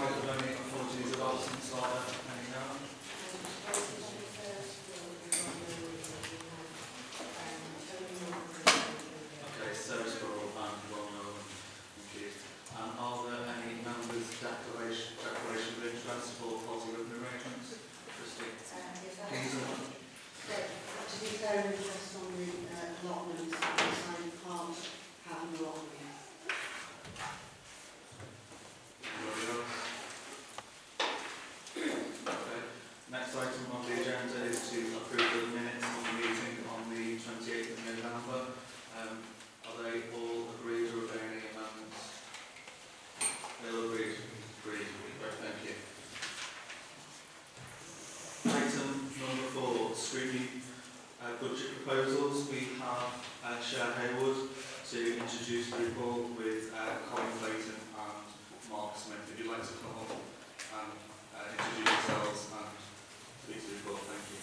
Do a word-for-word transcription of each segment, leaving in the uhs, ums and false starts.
of any apologies of absence are there any now? Okay, Sarah's for all and well known. Thank you. And are there any members' declaration, declaration of interest for policy written arrangements? Christina? Uh, yes, I Please. to declare an interest on the uh, allotments, I can't have an allotment. Okay. Next item on the agenda is to approve the minutes of the meeting on the twenty-eighth of November. Um, are they all agreed or are there any amendments? They're all agreed. Agreed. Great, thank you. Item number four, scrutiny uh, budget proposals. We have uh, Chair Haywood to introduce the report with uh, Colin Clayton and Mark Smith. If you'd like to come up and uh, introduce yourselves and speak to the report, thank you.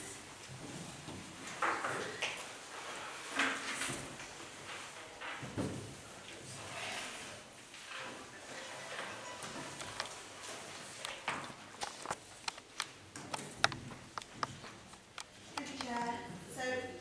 Thank you, Chair. So,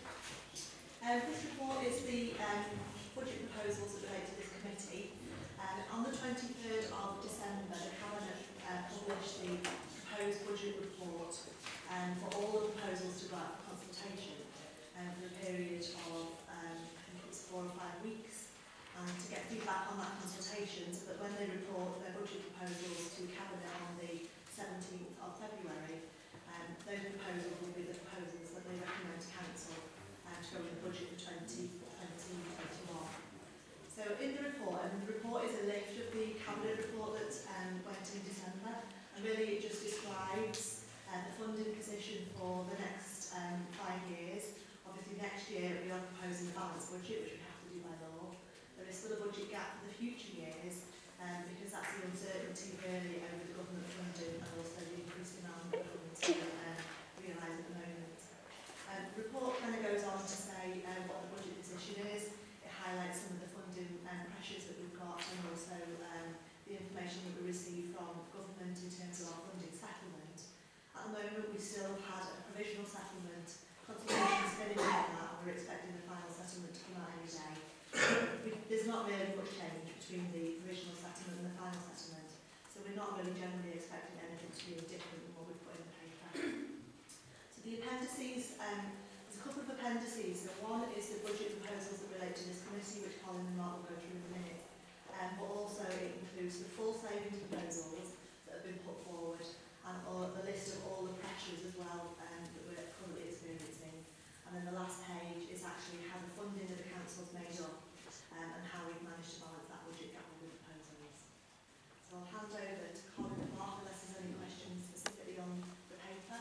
um, this report is the um, budget proposals that relate to this committee. Um, on the twenty-third of December, the Cabinet uh, published the proposed budget report um, for all the proposals to go out for consultation um, for a period of, um, I think it's four or five weeks, and to get feedback on that consultation so that when they report their budget proposals to Cabinet on the seventeenth of February, um, those proposals will be the proposals that they recommend to Council and to go in the budget for twenty twenty-one. So in the report, and the report is a lift of the Cabinet report that um, went in December, and really it just describes uh, the funding position for the next um, five years. Obviously next year we are proposing a balanced budget, which we have to do by law. There is still a budget gap for the future years, um, because that's the uncertainty really over the government funding and also the increased demand that government uh, realise at the moment. Um, the report kind of goes on to say uh, what the budget position is. It highlights some of the funding um, pressures that we've got and also um, the information that we receive from government in terms of our funding settlement. At the moment we still had a provisional settlement, consultations finishing on that, and we're expecting the final settlement to come out any day. We, there's not really much change between the provisional settlement and the final settlement, so we're not really generally expecting anything to be different than what we've put in the paper. So the appendices, um, there's a couple of appendices. So one is the budget proposals that relate to this committee, which Colin and Mark will go through in a minute, um, but also it includes the full savings proposals that have been put forward and all, the list of all the pressures as well um, that we're currently experiencing. And then the last page is actually how the funding of the council's made up um, and how we've managed to balance that budget gap with the proposals. So I'll hand over to Colin and Mark unless there's any questions specifically on the paper.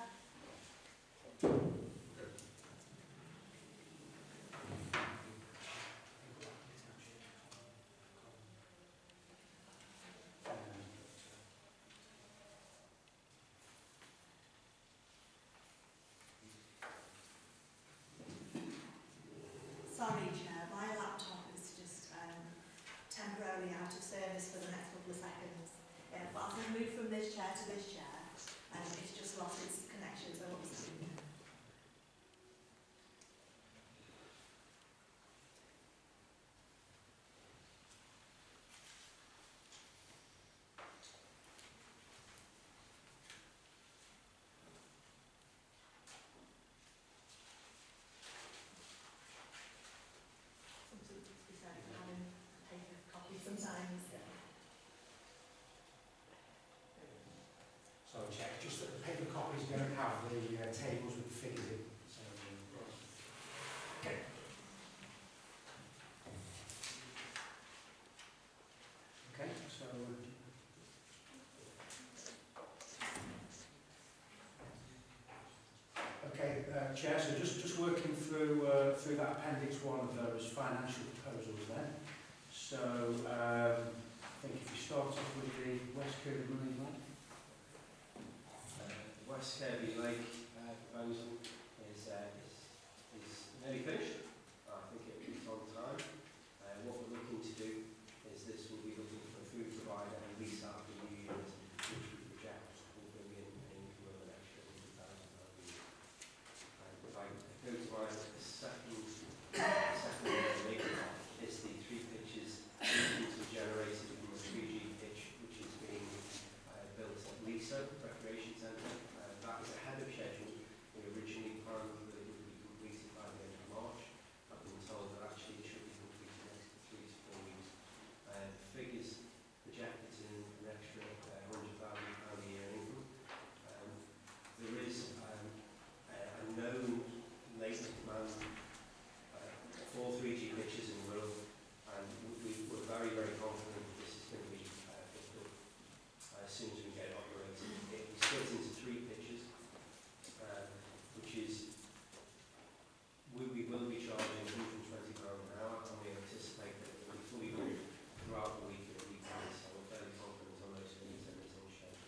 Sorry, Chair, my laptop is just um, temporarily out of service for the next couple of seconds. Yeah, but as I move from this chair to this chair, um, it's just lost its connection, so what's doing now? Sometimes. So check, just that the paper copies don't have the uh, tables with the figures in. So, uh, okay. Okay, so. Okay, uh, Chair, so just, just working through, uh, through that appendix one of those financial proposals then. So, um, I think if you start off with the West Kirby Marine one. Uh, the West Kirby Lake uh, proposal is, uh, is, is nearly finished. I think it is on time. Uh, what we're looking to do is this will be looking for a food provider and lease out the new unit, which we centre, recreation centre. Uh, that is ahead of schedule. We originally planned that it would be completed by the end of March. I've been told that actually it should be completed in the next three to four weeks. Uh, the figures projected in an extra uh, one hundred thousand pounds a year in income. Um, there is um, a, a known latent demand uh, for three G pitches in Wirral, and we, we're very, very confident that this is going to be uh, picked up uh, as soon as we get it operating. It is split into three pitches, uh, which is, we, we will be charging one hundred and twenty pounds an hour, and we anticipate that it will be fully done throughout the week at the weekend, so we're fairly confident on those things and it's on schedule.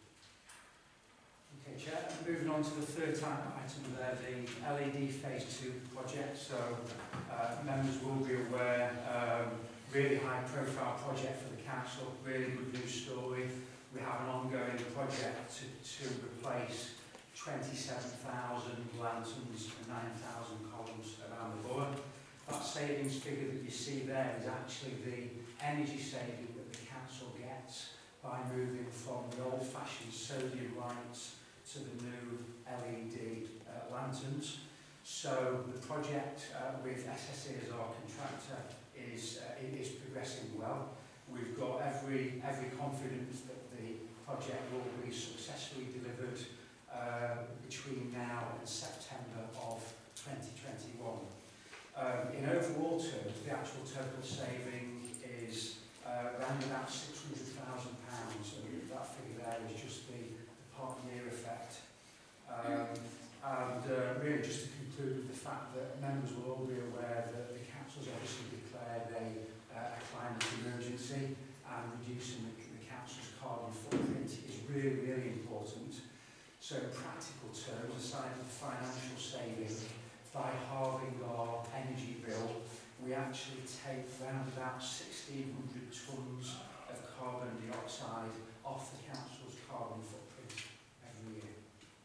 Okay, Chair, moving on to the third time item there, the L E D Phase two project. So uh, members will be aware, um, really high profile project for the council, really good news story. We have an ongoing project to, to replace twenty-seven thousand lanterns and nine thousand columns around the borough. That savings figure that you see there is actually the energy saving that the council gets by moving from the old-fashioned sodium lights to the new L E D uh, lanterns. So the project uh, with S S E as our contractor is, uh, is progressing well. We've got every, every confidence that the project will be successfully delivered uh, between now and September of twenty twenty-one. Um, in overall terms, the actual total saving is uh, around about six hundred thousand pounds, and that figure there is just the, the part-year effect. Um, and uh, really just to conclude with the fact that members will all be aware that the council's obviously declared a, uh, a climate emergency, and reducing the, the council's carbon footprint is really, really important. So in practical terms, aside from the financial saving, by halving our energy bill, we actually take around about sixteen hundred tonnes of carbon dioxide off the council's carbon footprint every year.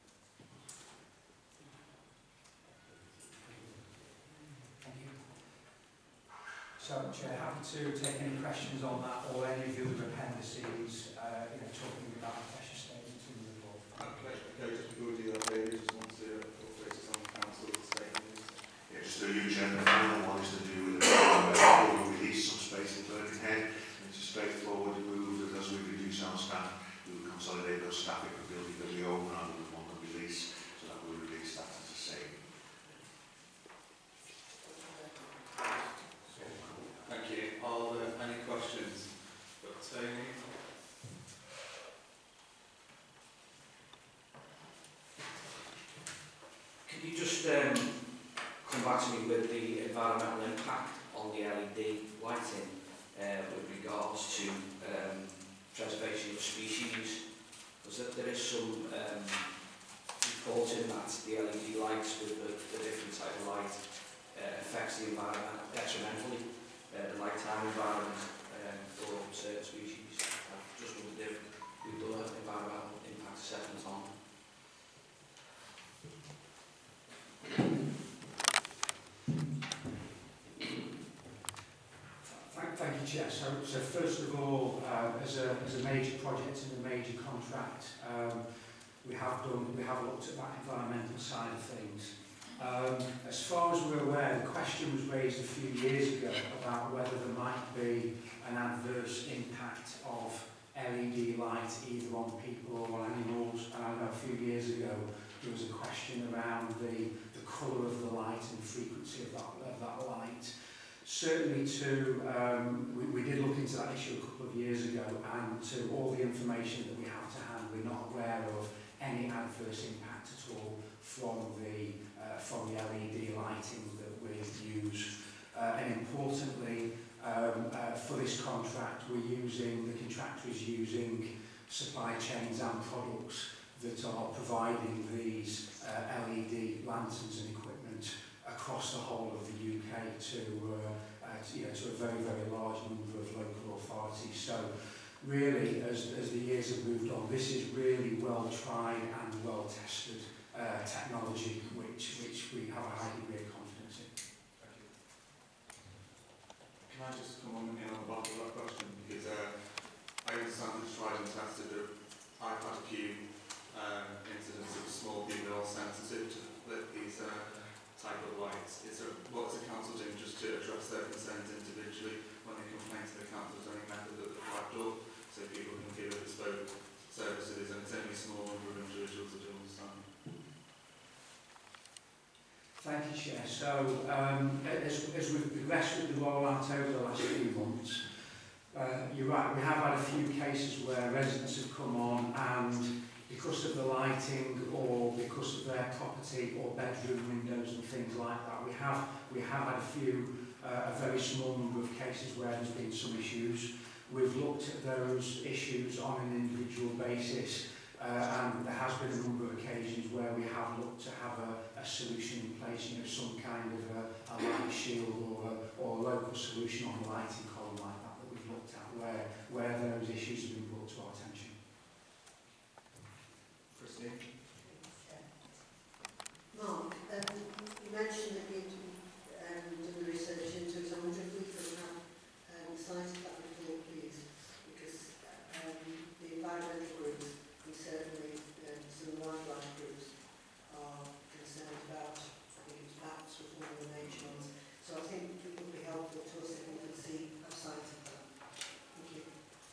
Thank you. So, Chair, happy to take any questions on that or any of the other appendices, uh, you know, talking about the pressure statements in the report. Okay, okay, just before we do that, Davies, just want to incorporate some council statements. Yeah, just a huge and the final one is to do with the uh, we release some space in Birkenhead. It's a straightforward move that as we reduce our staff, we will consolidate those staff in the building that we own rather than one that we lease, so that we release that as a saving. Thank you. Are there any questions for Tony? Can you just um, come back to me with the environmental impact on the L E D lighting uh, with regards to um, preservation of species? Because there is some um, reporting that the L E D lights with the, the different type of light uh, affects the environment detrimentally, uh, the nighttime environment um, for certain species. I just wondered if we've done an environmental impact assessment on. Thank, thank you, Chair. So, so first of all, um, as, a, as a major project and a major contract, um, we have done, we have looked at that environmental side of things. Um, as far as we're aware, the question was raised a few years ago about whether there might be an adverse impact of L E D light either on people or on animals. And I know a few years ago there was a question around the, the colour of the light and frequency of that, of that light. Certainly to, um, we, we did look into that issue a couple of years ago, and to all the information that we have to hand, we're not aware of any adverse impact at all from the, uh, from the L E D lighting that we use. Uh, and importantly, um, uh, for this contract, we're using, the contractor is using supply chains and products that are providing these uh, L E D lanterns and equipment across the whole of the U K to, uh, uh, to, you know, to a very, very large number of local authorities. So really, as, as the years have moved on, this is really well tried and well tested uh, technology, which, which we have a high degree of confidence in. Can I just come on in on the back of that question? Because uh, I understand it's tried and tested. I've had a few the lights. Is there, what is the council doing just to address their concerns individually when they complain to the council? Is there any method that they've flagged up so people can give a bespoke service to these? And it's only a small number of individuals that do understand. Thank you, Chair. So, um, as, as we've progressed with the rollout over the last few months, uh, you're right, we have had a few cases where residents have come on and because of the lighting or because of their property or bedroom windows and things like that, we have, we have had a few, uh, a very small number of cases where there's been some issues. We've looked at those issues on an individual basis. Uh, and there has been a number of occasions where we have looked to have a, a solution in place, you know, some kind of a, a light shield or a, or a local solution on the lighting column like that that we've looked at where, where those issues have been brought to our attention. Christina? Mark, um, you mentioned that you'd um, done the research into it. I wonder if we could have um, cited that report, please, because um, the environmental groups and certainly um, some wildlife groups are concerned about, I think it's bats was one of the major ones. So I think it would be helpful to us if we could see a site of that. Thank you.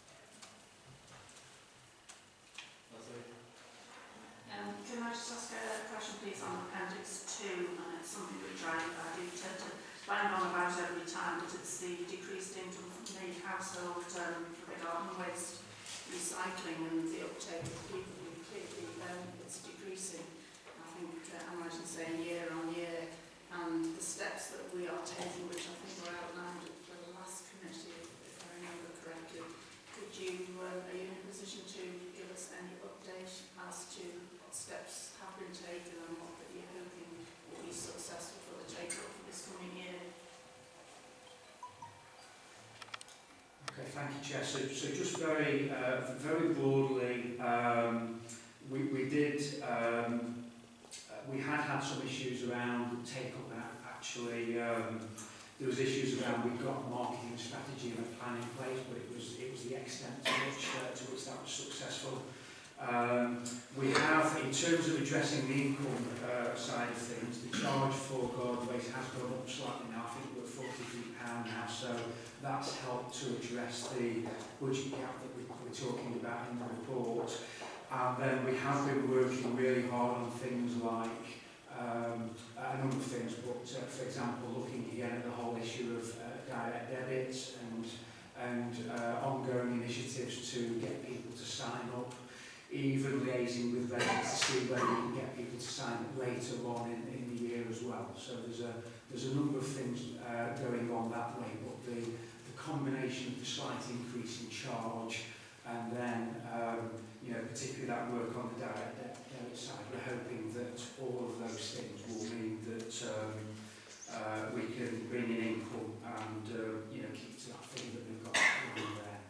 Lesley? Um, can I just ask a question please on Appendix two? And it's something which I, I do tend to bang on about every time, but it's the decreased income from the household um, for the garden waste recycling and the uptake of people who clearly um, it's decreasing. I think uh, I'm right in saying year on year, and the steps that we are taking, which I think were outlined at the last committee, if, if I remember correctly. Could you, um, are you in a position to give us any update as to what steps have been taken and what that you're hoping will be successful for the take-up for this coming year? Okay, thank you, Chair. So, so just very, uh, very broadly, um, we, we did, um, uh, we had had some issues around take-up. Actually, um, there was issues around we've got a marketing strategy and a plan in place, but it was it was the extent to which uh, to which that was successful. Um, we have, in terms of addressing the income uh, side of things, the charge for garden waste has gone up slightly now. I think we're at forty-three pounds now, so that's helped to address the budget gap that we, we're talking about in the report. And then we have been working really hard on things like um, a number of things, but uh, for example, looking again at the whole issue of uh, direct debits and and uh, ongoing initiatives to get people to sign up, even liaising with residents to see whether we can get people to sign up later on in, in the year as well. So there's a there's a number of things uh, going on that way, but the the combination of the slight increase in charge and then um, you know, particularly that work on the direct debit side, we're hoping that all of those things will mean that um, uh, we can bring in income and uh, you know, keep to that thing that we've got in there.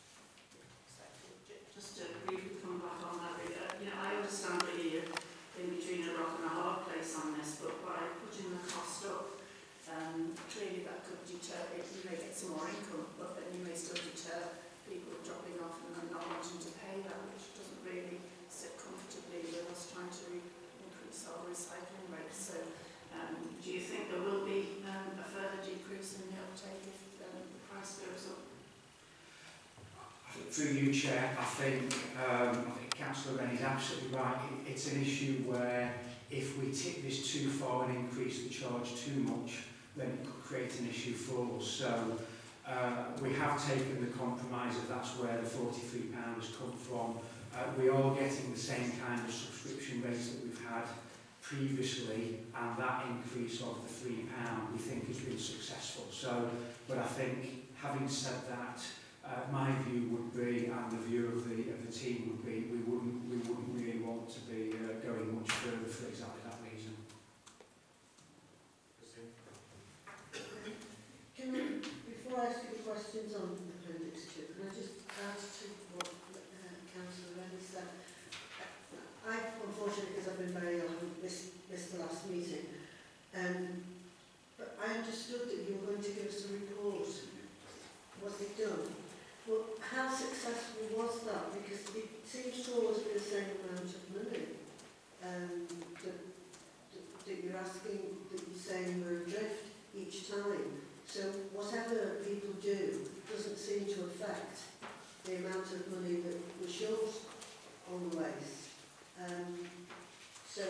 Just to briefly come back on that, uh, you know, I understand that you're in between a rock and a hard place on this, but by putting the cost up, um, clearly that could deter, you may get some more income, but then you may still deter people dropping off and not wanting to pay that, which doesn't really sit comfortably with us trying to increase our recycling rates. So um, do you think there will be um, a further decrease in the uptake if um, the price goes up? Through you, Chair, I think, um, I think Councillor Rennie is absolutely right. It, it's an issue where if we tick this too far and increase the charge too much, then it could create an issue for us. So Uh, we have taken the compromise that that's where the forty-three pounds has come from. Uh, we are getting the same kind of subscription rates that we've had previously, and that increase of the three pounds we think has been successful. So, but I think, having said that, uh, my view would be, and the view of the, of the team would be, we wouldn't, we wouldn't really want to be uh, going much further for exactly that reason. Can I, before I ask you the questions on Appendix two, can I just add to what uh, Councillor Rennie said? I've, unfortunately, because I've been very ill, haven't missed, missed the last meeting, um, but I understood that you were going to give us a report. Was it done? Well, how successful was that? Because it seems to all So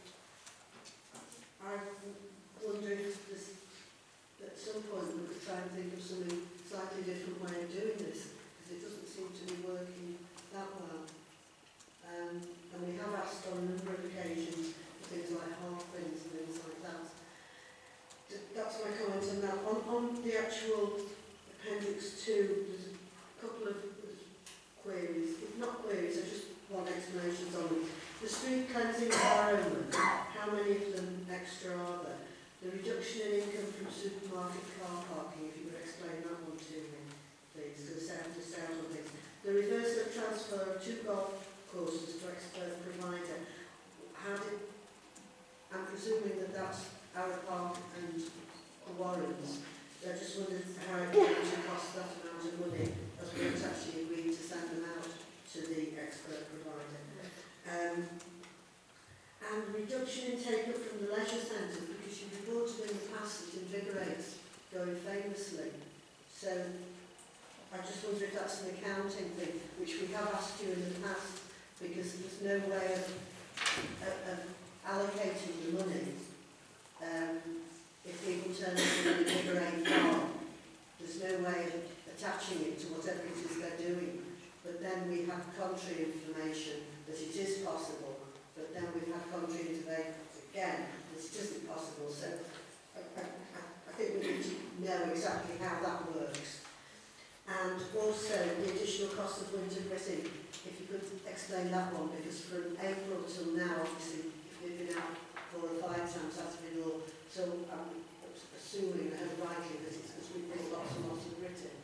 I wonder if this, at some point we could try and think of some slightly different way of doing this, because it doesn't seem to be working that well. Um, and we have asked on a number of occasions for things like half bins and things like that. D- That's my comment on that. On, on the actual appendix two, there's a couple of queries, if not queries, I just want explanations on them. The street cleansing environment, how many of them extra are there? The reduction in income from supermarket car parking, if you could explain that one to me, please, to sound, to sound on things. The reversal of transfer of two golf courses to expert provider. How did, I'm presuming that that's our park and the Warrens. So I just wondered how it came to cost that amount of money as we had actually agreed to send them out to the expert provider. Um, and reduction in take-up from the leisure centres, because you reported in the past that Invigorate's going famously. So I just wonder if that's an accounting thing, which we have asked you in the past, because there's no way of, of, of allocating the money. Um, if people turn up in an Invigorate farm, there's no way of attaching it to whatever it is they're doing. But then we have contrary information that it is possible, but then we've had contrary information again that it isn't possible. So I, I, I think we need to know exactly how that works. And also the additional cost of winter gritting, if you could explain that one, because from April till now, obviously, if we've been out four or five times, that's been all. So I'm assuming, I hope rightly, that it's because we've brought lots and lots of gritting.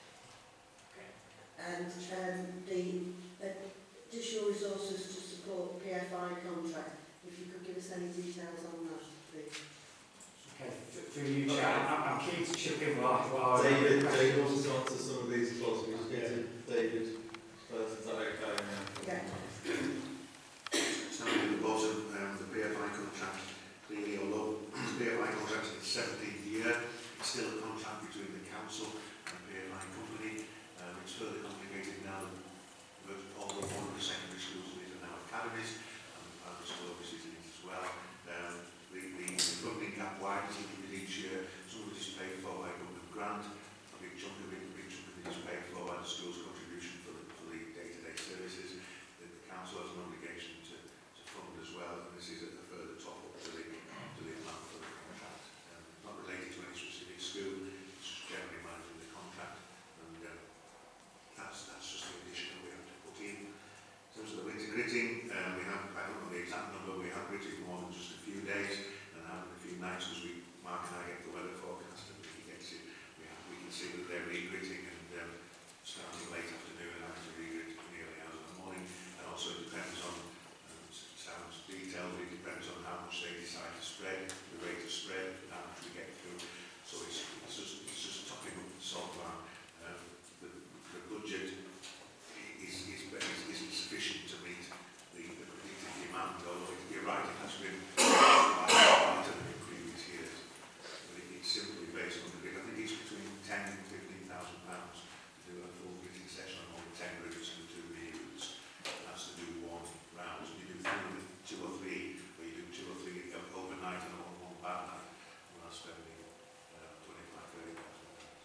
And um, the additional resources to support P F I contract, if you could give us any details on that, please. Okay, through you, Chair, I'm, I'm keen to chip in while while David, David wants to answer some of these as well, so we just get to David first. Is that okay? Yeah. Starting at the bottom, um, the P F I contract, clearly, although the P F I contract is the seventeenth year, it's still a contract between the council and the P F I company. Um, it's further complicated now that all of one of the secondary schools are now academies, and the primary school obviously is in it as well. Um, the, the, the funding gap widens a little bit each year. Some of it is paid for by government grant, a big chunk of it, a big chunk of it is paid for by the school's contribution for the, for the day-to-day services. The, the council has an obligation to, to fund as well, and this is a, a further top-up to the, to the amount for the contract. Um, it's not related to any specific school, it's just generally managing the contract, and um, that's, that's just the addition that we have to put in. In terms of the winter gritting, um, we have, I don't know the exact number, we have gritted for more than just a few days, and having a few nights as we, Mark and I get the weather forecast, and he gets it, we, have, we can see that they're re-gritting, and um, starting late afternoon and having to re-grit in the early hours of the morning, and also it depends on, um, sounds detailed, but it depends on how much they decide to spread, the rate of spread, and how much we get through. So it's, it's just it's just topping up the salt bar. Um, the, the budget is, is, is, isn't sufficient to meet the, the predicted demand, although it, you're right, it has been larger than in previous years. But it, it's simply based on the grid. I think it's between ten and fifteen thousand pounds to do a full gritting session on all the ten routes and the two mini routes. That's to do one round. You do three, two or three, or you do two or three overnight and one, one bad night. And that's spending uh, twenty-five, thirty thousand pounds.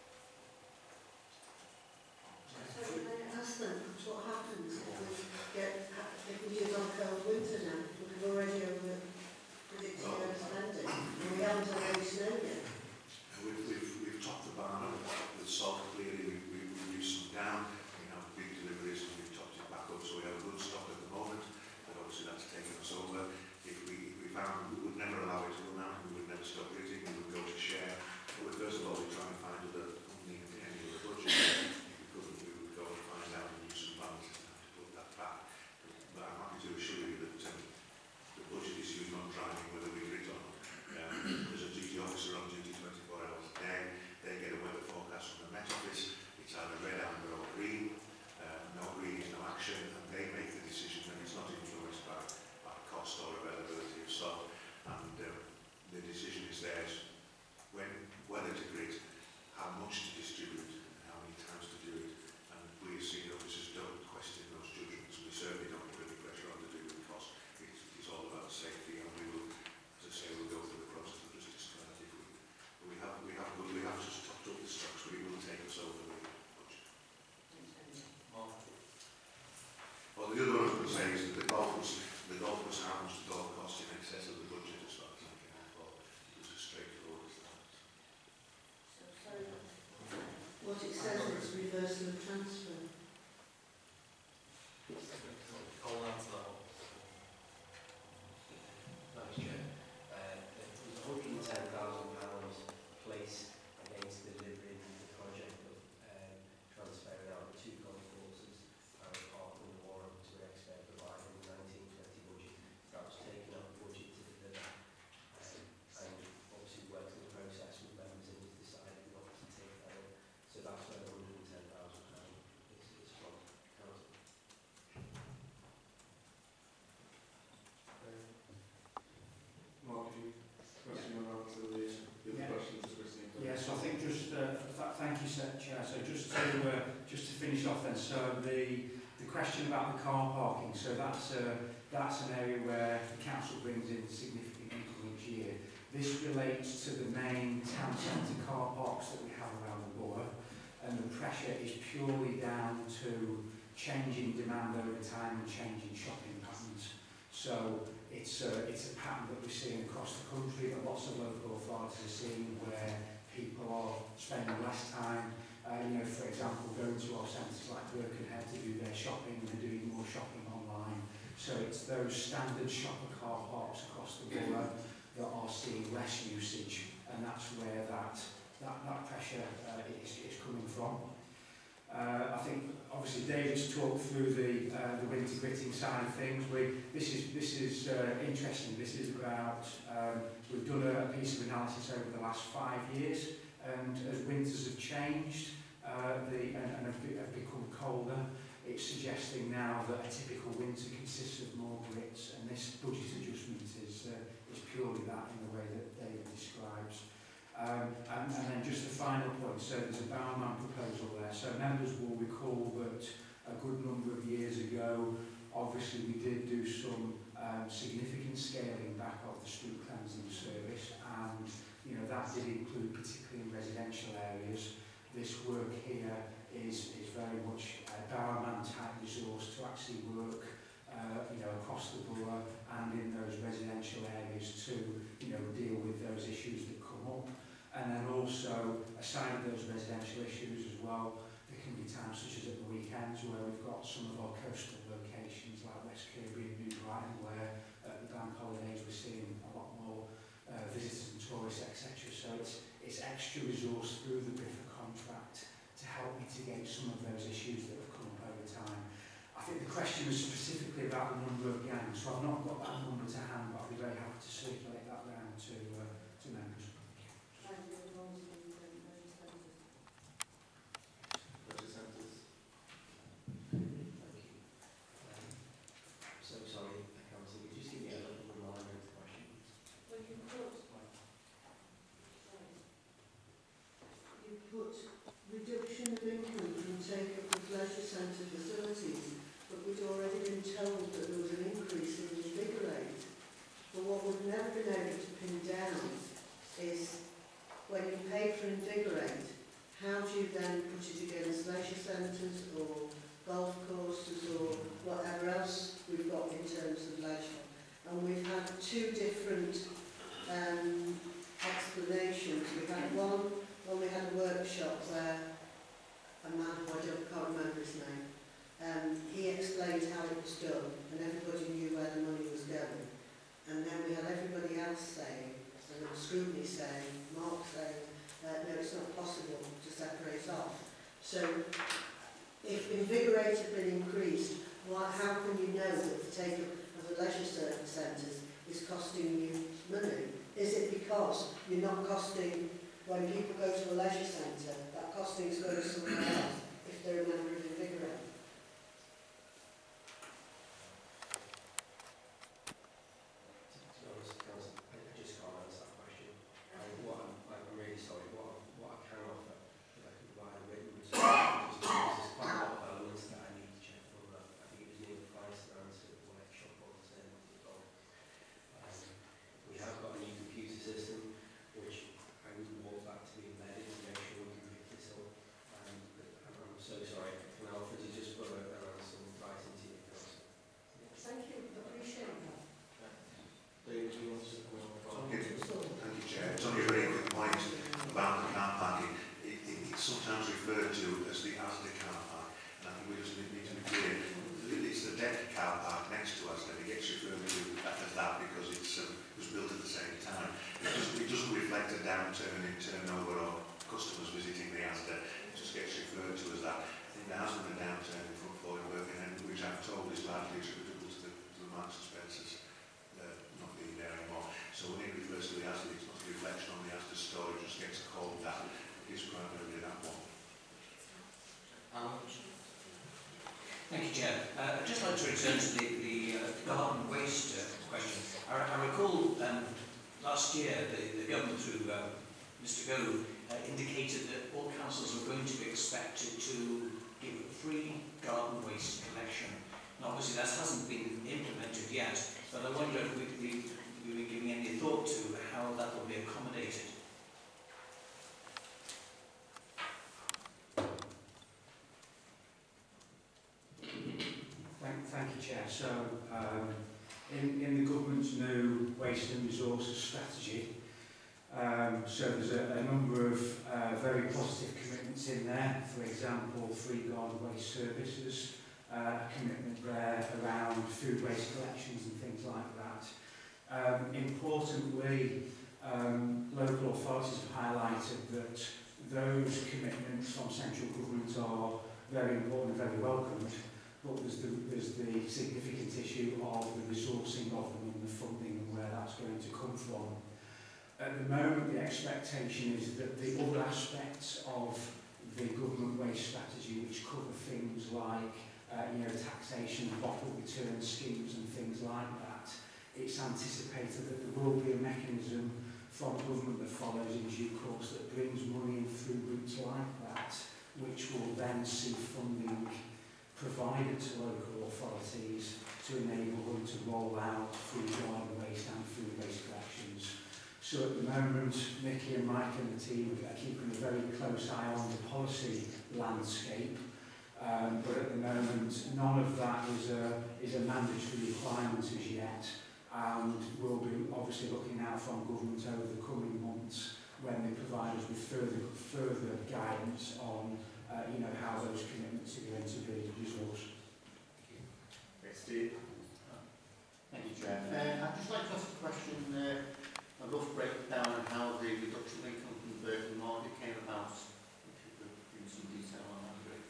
So can I ask them what happens if we get, if we use on cold winter now? We've already over predicted Oh. overspending, and we haven't had any snow yet. Uh, we've, we've, we've topped the barn up with salt. Clearly, we've, we've reduced some down. We have big deliveries and we've topped it back up, so we have a good stock at the moment. But obviously, that's taken us over. If we, if we found we would never allow it to run out, we would never stop gritting, we would go to share. But first of all, we try and find other funding at the end of the budget. If we couldn't, we would go and find out and use some balances and have to put that back. But I'm happy to assure you that um, the budget is used on driving whether we grit or not. Um, there's a duty officer on duty twenty-four hours a day. They get a weather forecast from the Met Office. It's either red, amber or green. Uh, no green is no action, and they make the decision, and it's not influenced by, by cost or availability of stock. could say is that the golf was, the golf was how much the golf cost in excess of the budget as far as I can recall. It was as straightforward as that. So, so what it says is reversal of transfer. Call that level. Thanks, Chair. Uh, there was one hundred and ten thousand pounds placed against the delivery of the project of um, transferring out the two golf courses, Karl Park and Wirral, to an expert provider in the nineteen twenty budget. That was taken out of the budget to deliver. Um, and obviously worked in the process with members and was decided not to take that in. So that's where the one hundred and ten thousand pounds is, is from. Council. Mark, if you question yeah. on to the, the other Yeah. questions to Christina. Yes, I think just uh, th thank you, Sir Chair. So just to uh, just to finish off then, so the the question about the car parking. So that's uh, that's an area where the council brings in significant income each year. This relates to the main town centre car parks that we have around the borough, and the pressure is purely down to changing demand over time and changing shopping patterns. So it's uh, it's a pattern that we're seeing across the country, that lots of local authorities are seeing, where people are spending less time, uh, you know, for example, going to our centres like Birkenhead to do their shopping, and they're doing more shopping online. So it's those standard shopper car parks across the borough that are seeing less usage, and that's where that that, that pressure uh, is, is coming from. Uh, I think obviously David's talked through the uh, the winter gritting side of things. We this is this is uh, interesting. This is about um, we've done a, a piece of analysis over the last five years, and as winters have changed, uh, the and, and have, have become colder, it's suggesting now that a typical winter consists of more grits, and this budget adjustment is uh, is purely that in the way that David describes. Um, and, and then just the final point, so there's a Bowerman proposal there. So members will recall that a good number of years ago, obviously we did do some um, significant scaling back of the street cleansing service, and you know that did include particularly in residential areas. This work here is, is very much a Bowerman type resource to actually work uh, you know, across the borough and in those residential areas to you know, deal with those issues that come up. And then also, aside of those residential issues as well, there can be times such as at the weekends where we've got some of our coastal locations like West Kirby and New Brighton, where at the bank holidays we're seeing a lot more uh, visitors and tourists, et cetera. So it's, it's extra resource through the B I F A contract to help mitigate some of those issues that have come up over time. I think the question was specifically about the number of gangs, so I've not got that number to hand, but I'll be very happy to circulate that round to, uh, to members. So sorry, Council, could you just give me a little reminder of the question? Well, you put, you put reduction of income from take-up of leisure centre facilities, but we'd already been told that there was an increase in invigorate. But what we've never been able to pin down is when you pay for invigorate, how do you then put it against leisure centres or golf courses or whatever else we've got in terms of leisure? And we've had two different um, explanations. We had one when we had a workshop where a man who I don't, can't remember his name, um, he explained how it was done and everybody knew where the money was going. And then we had everybody else saying, and there was Scrutiny saying, Mark saying, uh, no, it's not possible to separate off. So if invigorate had been increased, why, how can you know that the take-up of the leisure centres is costing you money? Is it because you're not costing, when people go to a leisure centre, that costing is going somewhere else if they're a member of invigorate? To be honest, Council, I I just can't answer that question. And what I'm, I'm really sorry, what, I- what I can offer, if I can provide a written response, is there's quite a lot of elements that I need to check from that. I think it was Neil Price that answered the workshop on the same as well. Um, we have got a new computer system, which I would want that to be embedded to make sure we can pick this up. Um, but I'm, I'm so sorry, I a downturn in turnover or customers visiting the Asda, it just gets referred to as that. I think there has been a downturn in footfall in Birkenhead, which I'm told is largely attributable to the, to the Marks and Spencers uh, not being there anymore. So when it refers to the Asda, it's not a reflection on the Asda store, it just gets called that. It is primarily that one. Allan? Thank you, Chair. Uh, I'd just like to return to the, the uh, garden waste uh, question. I, I recall um, last year the, the government through uh, Mr Gove uh, indicated that all councils were going to be expected to give free garden waste collection. And obviously that hasn't been implemented yet, but I wonder if we've we, we been giving any thought to how that will be accommodated. Thank, thank you, Chair. So, um, in, in the government's new waste and resources strategy, um, so there's a, a number of uh, very positive commitments in there. For example, free garden waste services, uh, a commitment there around food waste collections and things like that. Um, importantly, um, local authorities have highlighted that those commitments from central government are very important and very welcomed. But there's the, there's the significant issue of the resourcing of them and the funding and where that's going to come from. At the moment, the expectation is that the other aspects of the government waste strategy, which cover things like uh, you know, taxation, bottle return schemes and things like that, it's anticipated that there will be a mechanism from government that follows in due course that brings money in through routes like that, which will then see funding provided to local authorities to enable them to roll out food garden waste and food waste collections. So at the moment, Nicky and Mike and the team are keeping a very close eye on the policy landscape, um, but at the moment, none of that is a, is a mandatory requirement as yet, and we'll be obviously looking out from government over the coming months when they provide us with further, further guidance on Uh, you know, how those commitments are going to be resourced. Steve? Thank you, Chair. Uh, I'd just like to ask a question, uh, a rough breakdown on how the reduction of income from the Birkenhead market came about. If you could give me some detail on that, great.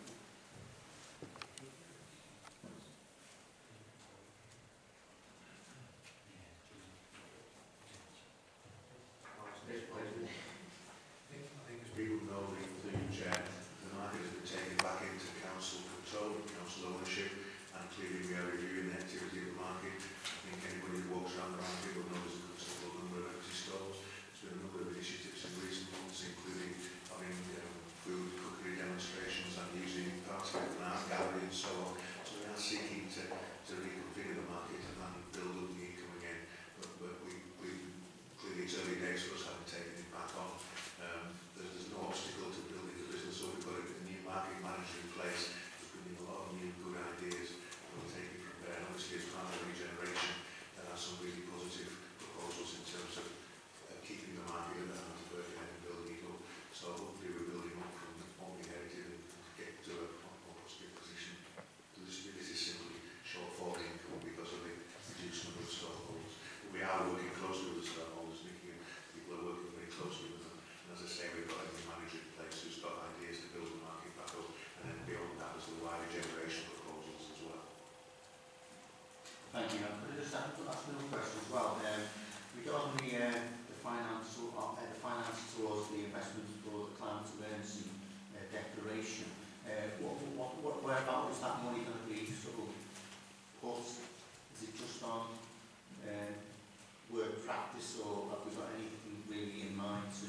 I think as people know, including Chair, the market has been taken back into council control, council ownership, and clearly we are reviewing the activity of the market. I think anybody who walks around the market will know there's a considerable number of empty stalls. There's been a number of initiatives in recent months, including having um, food cookery demonstrations and using parts of an art gallery and so on. So we are seeking to, to reconfigure the market and build up the income again. But, but we, we clearly it's early days for us having taken it back on. Um, there's, there's no obstacle to building the business, so we've got a new market manager in place. There's been a lot of new good ideas, and we'll take it from there. And obviously, as part of the regeneration, there are some really positive proposals in terms of uh, keeping the market at the hand of Birkenhead and building it up. So hopefully, we're building up from what we inherited and get to a more positive position. This, this is simply shortfall income because of the reduced number of stockholders. We are working closely with the stockholders, Nicky, and people are working very closely with them. And as I say, we've got a new manager in place who's got ideas to build the market back up, and then beyond that is the wider generation proposals as well. Thank you. Could I just ask another question as well? Um, regarding the, uh, the finance, uh, the finance towards the investment for the climate emergency uh, declaration, uh, what, what, what, whereabout is that money going to be sort of put? Is it just on uh, work practice, or have we got anything really in mind to?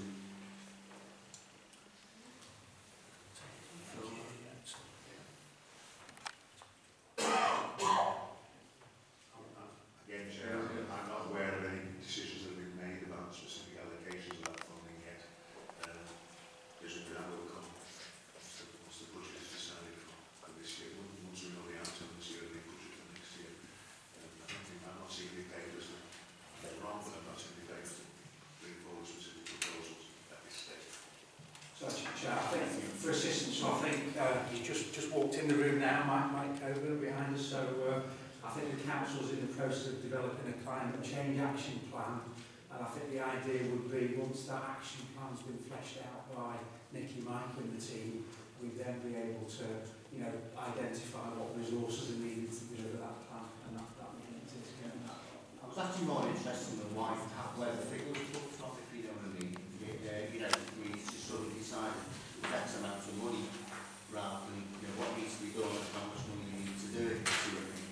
Again, Chair, I'm not aware of any decisions that have been made about specific allocations of that funding yet. Um, presumably that will come once the budget is decided for this year. Once we know the outcome this year, the budget for next year. Um, I don't think I'm not seeing the papers that are wrong, but I'm not seeing the papers that bring forward specific proposals at this stage. So, Chair, I think for assistance, I think uh, he's just, just walked in the room now, Mike, Mike over behind us, so uh, I think the council's in the process of developing a climate change action plan, And I think the idea would be, once that action plan's been fleshed out by Nicky, Mike and the team, we'd then be able to, you know, identify what resources are needed to deliver that plan, and that, that would need to get that. I was actually more interested in the why, where the figures come from, if you know what I mean. Uh, you know, we need to sort of decide X amount of money rather than, you know, what needs to be done and how much money you need to do it. See what I mean?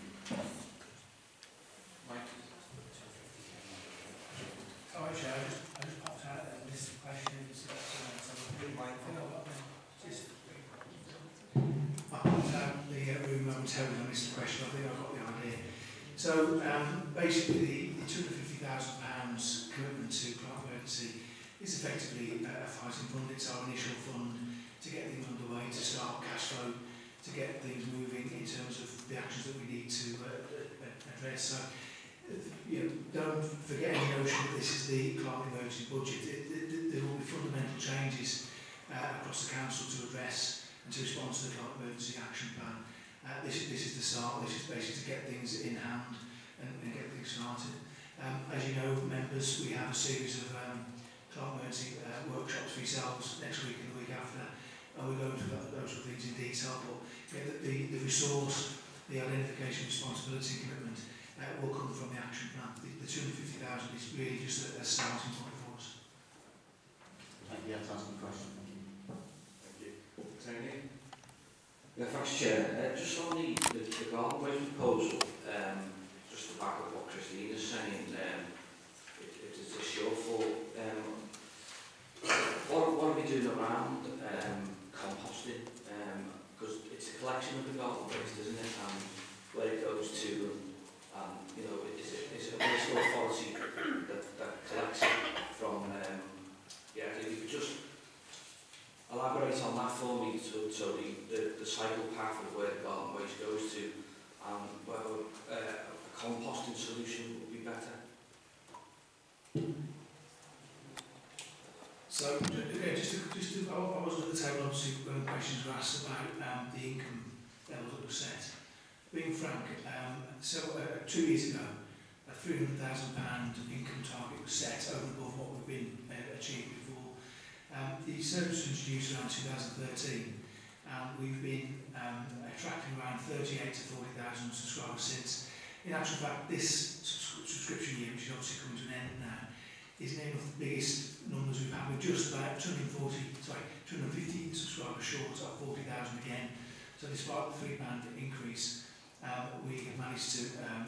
Mike? Sorry, Chair, I just, I just popped out there and this question is uh, so Mike, I know what just I popped out the uh, room momentarily on this question. I think I've got the idea. So um, basically, the, the two hundred fifty thousand pounds commitment to Cllr Emergency is effectively a fighting fund. It's our initial fund to get things underway, to start cash flow, to get things moving in terms of the actions that we need to uh, address. So, you know, don't forget any notion that this is the Cllr Emergency budget. It, it, it, there will be fundamental changes uh, across the council to address and to respond to the Cllr Emergency Action Plan. Uh, this, this is the start. This is basically to get things in hand and, and get things started. Um, as you know, members, we have a series of um, Cllr Emergency uh, workshops for yourselves next week and the week after, and we're going through that, those things in detail. But yeah, the, the, the resource, the identification, responsibility, commitment uh, will come from the action plan. The, the two hundred fifty thousand is really just a, a starting point for us. Thank you. That's asking a question. Thank you. Thank you. Tony? Yeah, thanks, Chair. Uh, just on the, the, the garden waste proposal, um, just to back up what Christina's saying, um, it, it is this your fault. Um, what, what are we doing around um, composting? Because um, it's a collection of the garden waste, isn't it? And where it goes to, and, and you know, is it, is it a waste authority that, that collects it from? Um, yeah, if you could just elaborate on that for me, so, so the, the, the cycle path of where the garden waste goes to, and whether uh, a composting solution would be better. So, okay, just to, just to, I wasn't at the table obviously when questions were asked about um, the income levels that were set. Being frank, um, so uh, two years ago, a three hundred thousand pound income target was set over and above what we've been uh, achieved before. Um, the service was introduced around two thousand thirteen, and we've been um, attracting around thirty-eight to forty thousand subscribers since. In actual fact, this subscri subscription year, which is obviously coming to an end now, is nearly the biggest numbers we've had. We're just about two hundred forty, sorry, two hundred fifty subscribers short of forty thousand again. So despite the three pound increase, um, we have managed to um,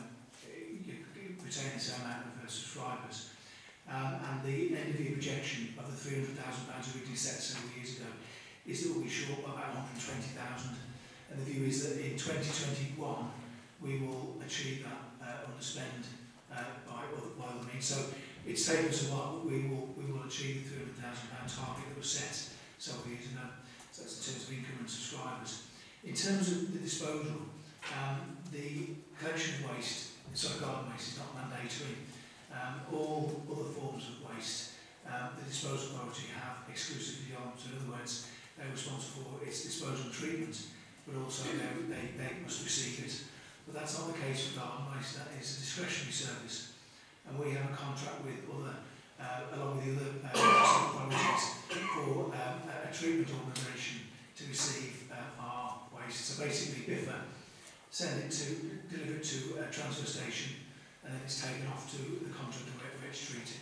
retain the same amount of uh, subscribers. Um, and the end of year projection of the three hundred thousand pounds originally set several years ago is that we'll be short by about one hundred twenty thousand. And the view is that in twenty twenty-one we will achieve that uh, underspend uh, by, other, by other means. So it's taken us a while, but we will, we will achieve the three hundred thousand pound target that was set several years ago. So that's in terms of income and subscribers. In terms of the disposal, um, the collection of waste, sorry, garden waste is not mandatory. Um, all other forms of waste, um, the disposal authority have exclusively on. So in other words, they're responsible for its disposal and treatment, but also they, they, they must receive it. But that's not the case for garden waste. That is a discretionary service. And we have a contract with other, uh, along with the other uh, authorities for um, a, a treatment organisation to receive uh, our waste. So basically, B I F A send it to, deliver it to a transfer station, and then it's taken off to the contractor where it's treated.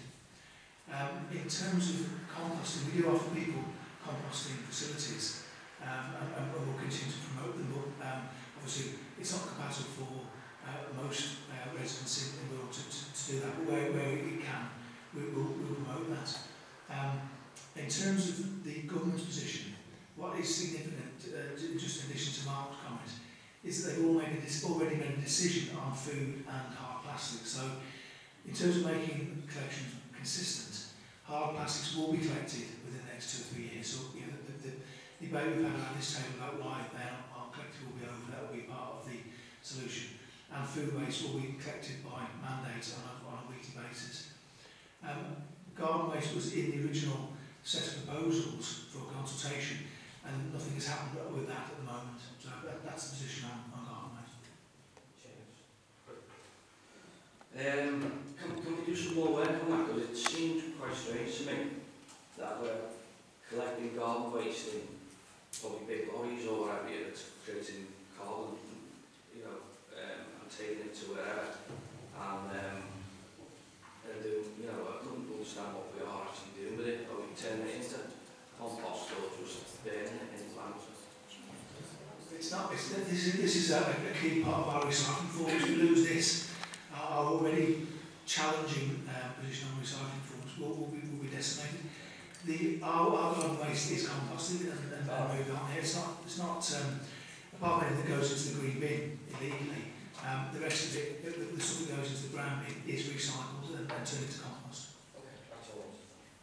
Um, in terms of composting, we do offer people composting facilities, um, and, and we'll continue to promote them, but um, obviously it's not compatible for uh, most uh, residents in the world to, to, to do that, but where, where it can, we will we'll promote that. Um, in terms of the government's position, what is significant, uh, just in addition to Mark's comment, is that they've all made a, already made a decision on food and hard plastics. So, in terms of making collections consistent, hard plastics will be collected within the next two or three years. So, you know, the, the, the debate we've had around this table about why they aren't, aren't collected will be over. That will be part of the solution. And food waste will be collected by mandate on a, on a weekly basis. Um, garden waste was in the original set of proposals for consultation, and nothing has happened with that at the moment. So that, that's the position on, on garden waste. Um, can, can we do do some more work on that? Because it seemed quite strange to me that we're collecting garden waste in probably big lorries or whatever that's creating carbon, you know, um, and taking it to wherever. And um, and doing, you know, I couldn't understand what we are actually doing with it. Are we turning it into compost or just burning it in landfill? It's not, it's, this is, this is a, a key part of our recycling forms. We lose this, our, our already challenging uh, position on recycling forms will, will, be, will be decimated. The, our, our garden waste is composted and, and oh. moved on here. It's not, it's not um, apart from anything that goes into the green bin illegally, um, the rest of it, the, the stuff that goes into the brown bin is recycled and, and turned into compost. Okay, that's all.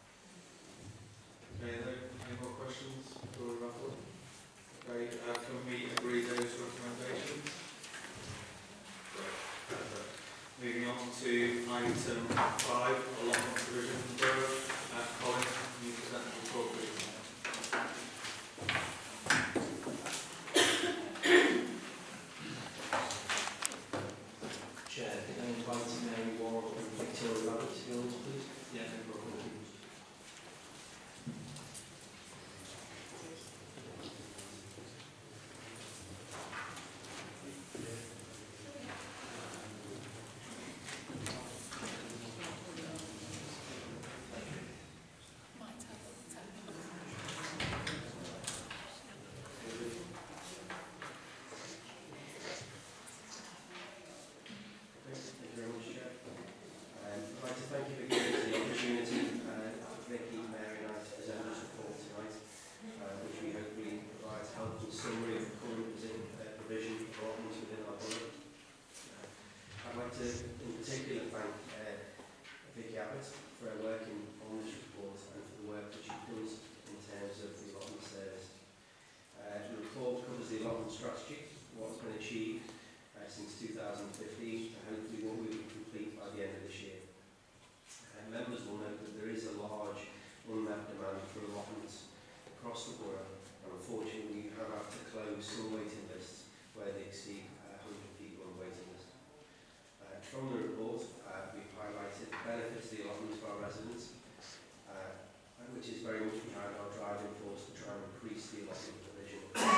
Okay, any more questions before we wrap up? Okay, uh, can we agree those recommendations? Great. Perfect. Moving on to item five, allotment provision for borough. Uh, Colin, can you present the report, please? Chair, can I invite Mary Wirral and Victoria Rabbit to go, please? Yeah, no problem. Strategy, what's been achieved uh, since two thousand fifteen, and hopefully what we will complete by the end of this year. Uh, members will note that there is a large unmet demand for allotments across the borough, and unfortunately we have had to close some waiting lists where they exceed uh, one hundred people on the waiting list. Uh, from the report, uh, we've highlighted the benefits of the allotments for our residents, uh, which is very much behind our driving force to try and increase the allotment provision.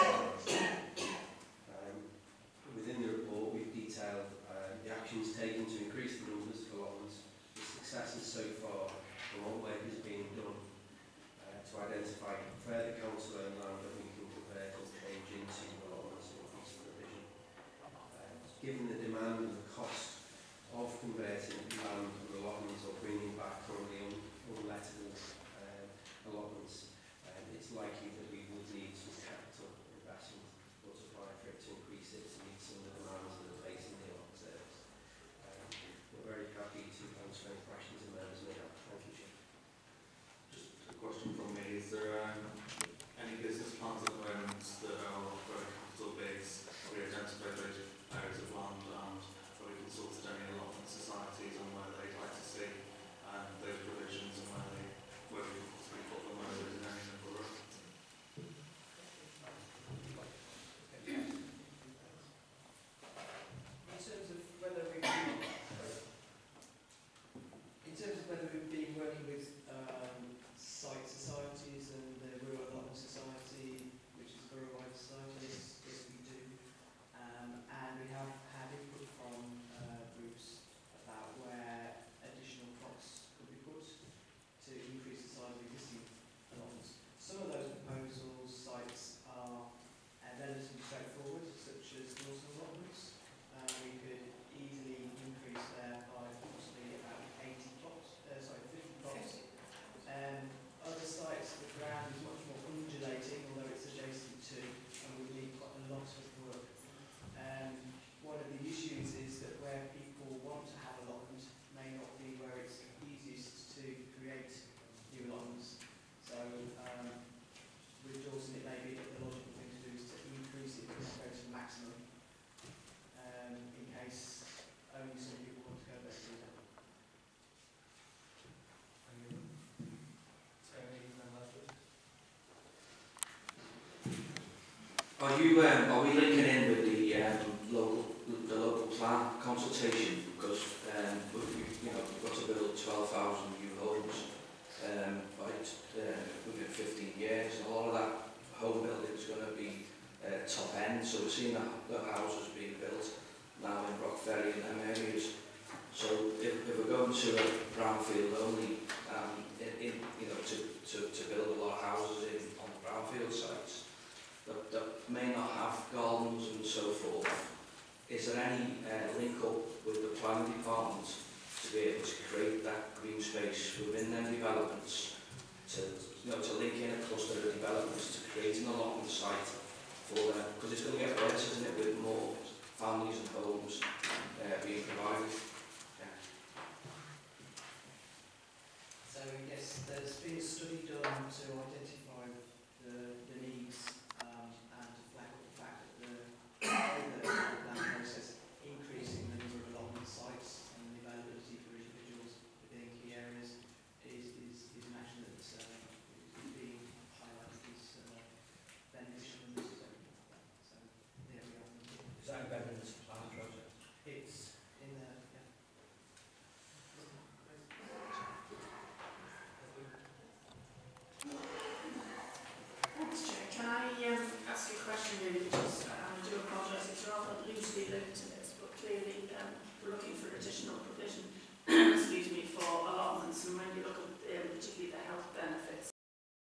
Within the report, we've detailed uh, the actions taken to increase the numbers of allotments, the successes so far, and what work is being done uh, to identify further council-owned land that we can convert and change into allotments and increase the provision. Uh, given the demand and the cost of converting land and allotments or bringing back currently un unlettable uh, allotments, uh, it's likely that we would need some capital investment or supply for it to increase it to meet some of the demands that are facing the allotment service. Um, we're very happy to answer any questions and members may have. Thank you, Chair. Just a question from me. Is there um, any business plans at the moment that are very capital based? Have we identified those areas of land and have we consulted any allotment societies on where they'd like to see um, those provisions and where they where we can possibly put them where there isn't any in the borough? In terms of whether we've been, in terms of whether we've been working with um, site societies and the Rural Allotment Society, which is a borough-wide society, yes, yes we do. Um, and we have had input from uh, groups about where additional plots could be put to increase the size of existing allotments. Some of those proposals, sites, are uh, relatively straightforward, such as Wilson allotments. Uh, we could easily increase there by possibly about eighty plots, uh, sorry, fifty plots. Um, other sites, the ground is much more undulating, although it's adjacent to, and would need quite a lot of work. Um, one of the issues is that where people want to have allotment may not be where it's easiest to create new allotments. So, um, with Dawson, it may be that the logical thing to do is to increase it, but not go to maximum, um, in case only some people want to go there to do that. Are you um, are we linking in with the um, local the local plan consultation because um, we, we, you know we've got to build twelve thousand new homes um, right, uh, within fifteen years, and a lot of that home building is going to be uh, top end, so we're seeing that the houses being built now in Rockferry and them areas. So if, if we're going to a brownfield only, um, in, in, you know, to, to, to build a lot of houses in on the brownfield sites that, that may not have gardens and so forth, is there any uh, link up with the planning department to be able to create that green space within them developments, to, you know, to link in a cluster of developments to create an allotment site for them? Because it's going to get worse, isn't it, with more families and homes uh, being provided.